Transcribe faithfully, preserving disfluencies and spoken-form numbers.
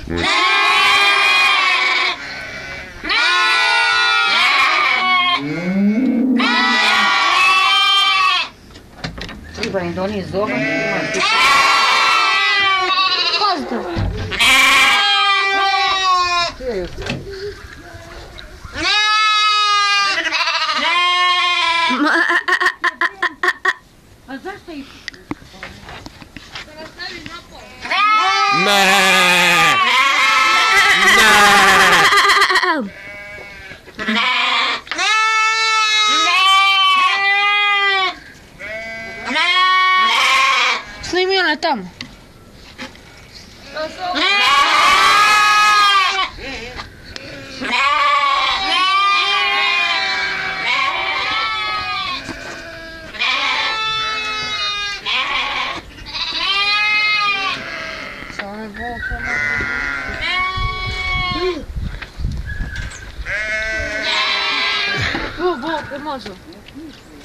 Treba im donijeti zova. Pozdrav! A zašto ih... Ne! Snimi ona tamo. Bo, bo, pomożu.